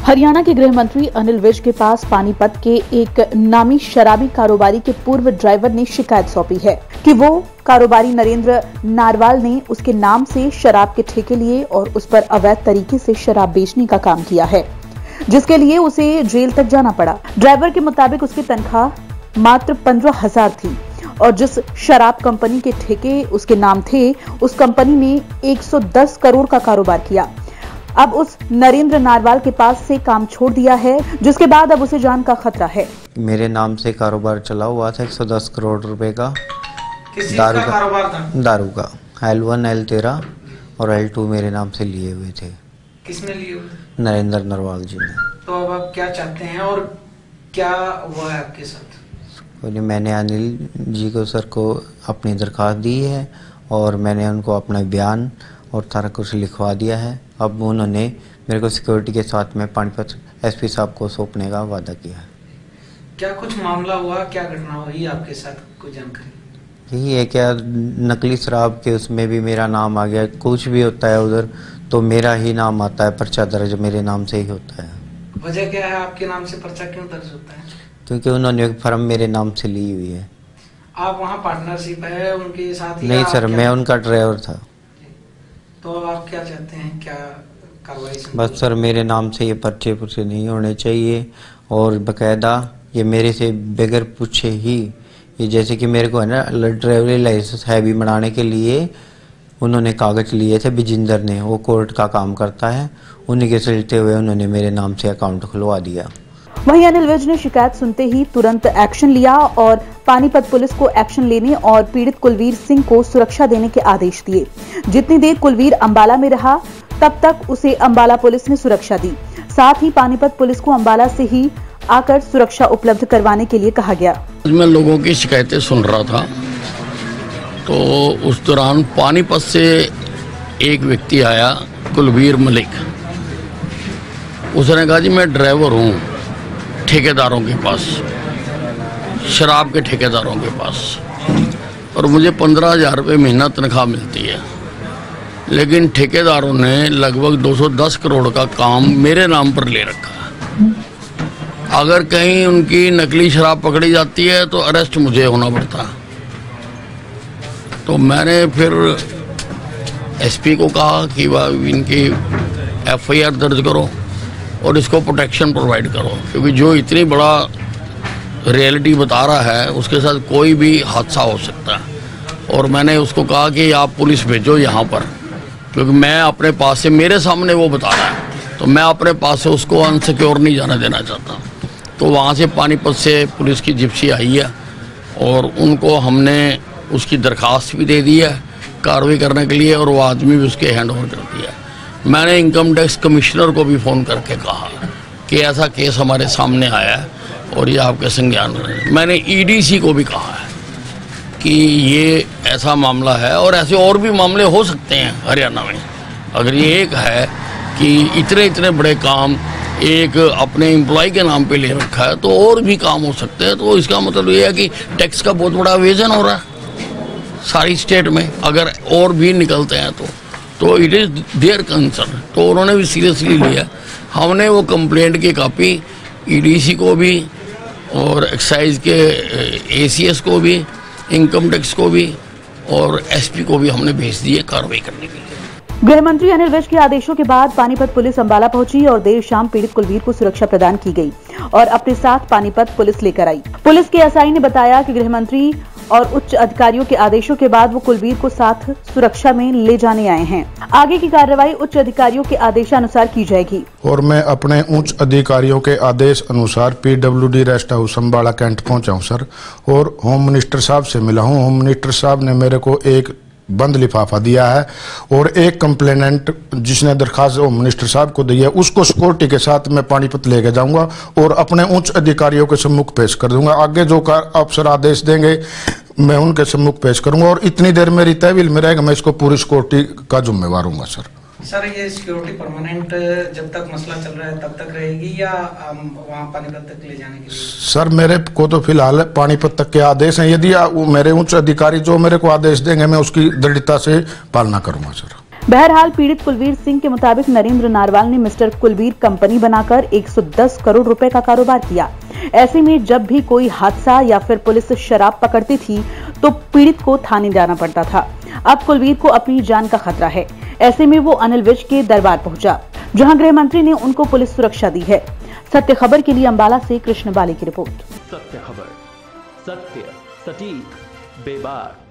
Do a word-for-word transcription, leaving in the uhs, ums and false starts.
हरियाणा के गृह मंत्री अनिल विज के पास पानीपत के एक नामी शराबी कारोबारी के पूर्व ड्राइवर ने शिकायत सौंपी है कि वो कारोबारी नरेंद्र नारवाल ने उसके नाम से शराब के ठेके लिए और उस पर अवैध तरीके से शराब बेचने का काम किया है, जिसके लिए उसे जेल तक जाना पड़ा। ड्राइवर के मुताबिक उसकी तनख्वाह मात्र पंद्रह हजार थी और जिस शराब कंपनी के ठेके उसके नाम थे, उस कंपनी ने एक सौ दस करोड़ का कारोबार किया। अब उस नरेंद्र नारवाल के पास से काम छोड़ दिया है, जिसके बाद अब उसे जान का खतरा है। मेरे नाम से कारोबार चला हुआ था एक सौ दस करोड़ रुपए का। किस चीज दारू का कारोबार था? दारू का एल वन एल तेरह और एल टू मेरे नाम से लिए हुए थे। किसने लिए हुए? नरेंद्र नारवाल जी ने। तो अब आप क्या चाहते हैं और क्या हुआ है आपके साथ? मैंने अनिल जी को सर को अपनी दरखास्त दी है और मैंने उनको अपना बयान और सारा कुछ लिखवा दिया है। अब उन्होंने मेरे को सिक्योरिटी के साथ में पानीपत एसपी साहब को सौंपने का वादा किया है। क्या कुछ मामला हुआ, क्या घटना हुई आपके साथ, कोई जानकारी? यही है क्या, नकली शराब के उसमें भी मेरा नाम आ गया। कुछ भी होता है उधर तो मेरा ही नाम आता है, पर्चा दर्ज मेरे नाम से ही होता है। वजह क्या है, आपके नाम से पर्चा क्यों दर्ज होता है? क्योंकि उन्होंने एक फर्म मेरे नाम से ली हुई है। आप वहाँ पार्टनरशिप है उनके साथ? नहीं सर, मैं उनका ड्राइवर था। तो आप क्या चाहते हैं, क्या कार्रवाई? बस सर, मेरे नाम से ये पर्चे पुर्चे नहीं होने चाहिए और बकायदा ये मेरे से बगैर पूछे ही, ये जैसे कि मेरे को है ना ड्राइवरी लाइसेंस है भी बनाने के लिए उन्होंने कागज लिए थे। बिजिंदर ने, वो कोर्ट का काम करता है, उन्हीं के चलते हुए उन्होंने मेरे नाम से अकाउंट खुलवा दिया। वहीं अनिल विज ने शिकायत सुनते ही तुरंत एक्शन लिया और पानीपत पुलिस को एक्शन लेने और पीड़ित कुलवीर सिंह को सुरक्षा देने के आदेश दिए। जितनी देर कुलवीर अंबाला में रहा तब तक उसे अंबाला पुलिस ने सुरक्षा दी। साथ ही पानीपत पुलिस को अंबाला से ही आकर सुरक्षा उपलब्ध करवाने के लिए कहा गया। मैं लोगों की शिकायतें सुन रहा था तो उस दौरान पानीपत से एक व्यक्ति आया, कुलवीर मलिक। उसने कहा जी मैं ड्राइवर हूँ ठेकेदारों के पास, शराब के ठेकेदारों के पास, और मुझे पंद्रह हजार रुपये महीना तनख्वाह मिलती है, लेकिन ठेकेदारों ने लगभग दो सौ दस करोड़ का काम मेरे नाम पर ले रखा। अगर कहीं उनकी नकली शराब पकड़ी जाती है तो अरेस्ट मुझे होना पड़ता। तो मैंने फिर एसपी को कहा कि वह इनकी एफ आई आर दर्ज करो और इसको प्रोटेक्शन प्रोवाइड करो, क्योंकि जो इतनी बड़ा रियलिटी बता रहा है उसके साथ कोई भी हादसा हो सकता है। और मैंने उसको कहा कि आप पुलिस भेजो यहाँ पर, क्योंकि मैं अपने पास से, मेरे सामने वो बता रहा है तो मैं अपने पास से उसको अनसिक्योर नहीं जाना देना चाहता। तो वहाँ से पानीपत से पुलिस की जिप्सी आई है और उनको हमने उसकी दरखास्त भी दे दी है कार्रवाई करने के लिए और वो आदमी भी उसके हैंड ओवर कर दिया है। मैंने इनकम टैक्स कमिश्नर को भी फ़ोन करके कहा कि ऐसा केस हमारे सामने आया है और ये आपके संज्ञान में। मैंने ईडीसी को भी कहा है कि ये ऐसा मामला है और ऐसे और भी मामले हो सकते हैं हरियाणा में। अगर ये एक है कि इतने इतने बड़े काम एक अपने एम्प्लॉय के नाम पे ले रखा है तो और भी काम हो सकते हैं। तो इसका मतलब ये है कि टैक्स का बहुत बड़ा एवेजन हो रहा है सारी स्टेट में, अगर और भी निकलते हैं तो तो इट इज़ देयर कंसर्न। तो उन्होंने भी सीरियसली लिया। हमने वो कंप्लेंट की कॉपी ईडीसी को भी और एक्साइज के एसीएस को भी, इनकम टैक्स को भी और एसपी को भी हमने भेज दी है कार्रवाई करने के लिए। गृह मंत्री अनिल विज के आदेशों के बाद पानीपत पुलिस अंबाला पहुंची और देर शाम पीड़ित कुलवीर को सुरक्षा प्रदान की गई और अपने साथ पानीपत पुलिस लेकर आई। पुलिस के एसआई ने बताया कि गृह मंत्री और उच्च अधिकारियों के आदेशों के बाद वो कुलवीर को साथ सुरक्षा में ले जाने आए हैं। आगे की कार्रवाई उच्च अधिकारियों के आदेशानुसार की जाएगी। और मैं अपने उच्च अधिकारियों के आदेश अनुसार PWD rest house Ambala cantt पहुंचा हूं सर, और होम मिनिस्टर साहब से मिला हूं। होम मिनिस्टर साहब ने मेरे को एक बंद लिफाफा दिया है और एक कंप्लेनेंट जिसने दरखास्त होम मिनिस्टर साहब को दी है उसको सिक्योरिटी के साथ मैं पानीपत लेके जाऊंगा और अपने उच्च अधिकारियों के सम्मुख पेश कर दूंगा। आगे जो अफसर आदेश देंगे मैं उनके सम्मुख पेश करूंगा और इतनी देर मेरी तहवील में रहेगा मैं इसको पूरी सिक्योरिटी का जिम्मेवार हूँ सर। सर ये सिक्योरिटी परमानेंट जब तक मसला चल रहा है तब तक रहेगी या वहाँ पानीपत तक ले जाने के लिए? सर मेरे को तो फिलहाल पानीपत तक के आदेश हैं, यदि मेरे उच्च अधिकारी जो मेरे को आदेश देंगे मैं उसकी दृढ़ता से पालना करूंगा सर। बहरहाल पीड़ित कुलवीर सिंह के मुताबिक नरेंद्र नारवाल ने मिस्टर कुलवीर कंपनी बनाकर एक सौ दस करोड़ रुपए का कारोबार किया। ऐसे में जब भी कोई हादसा या फिर पुलिस शराब पकड़ती थी तो पीड़ित को थाने जाना पड़ता था। अब कुलवीर को अपनी जान का खतरा है। ऐसे में वो अनिल विज के दरबार पहुंचा, जहां गृह मंत्री ने उनको पुलिस सुरक्षा दी है। सत्य खबर के लिए अंबाला से कृष्ण बाली की रिपोर्ट। सत्य खबर, सत्य, सटीक, बेबाक।